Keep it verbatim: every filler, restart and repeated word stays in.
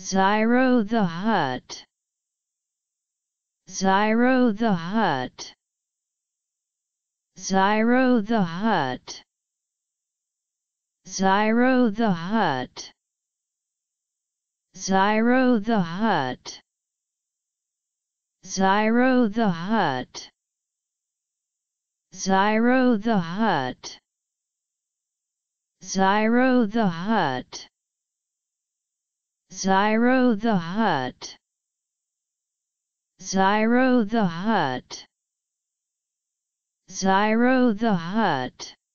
Ziro the Hutt. Ziro the Hutt. Ziro the Hutt. Ziro the Hutt. Ziro the Hutt. Ziro the Hutt. Ziro the Hutt. Ziro the Hutt. Ziro the Hutt. Ziro the Hutt. Ziro the Hutt.